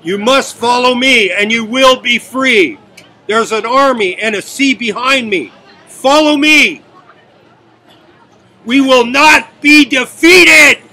You must follow me, and you will be free. There's an army and a sea behind me. Follow me. We will not be defeated.